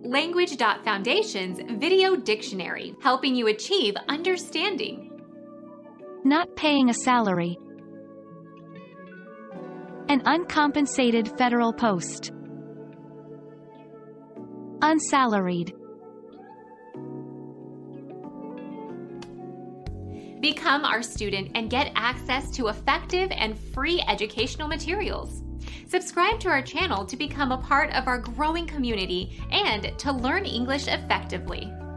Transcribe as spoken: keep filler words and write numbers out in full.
Language Foundation's Video Dictionary, helping you achieve understanding. Not paying a salary. An uncompensated federal post. Unsalaried. Become our student and get access to effective and free educational materials. Subscribe to our channel to become a part of our growing community and to learn English effectively.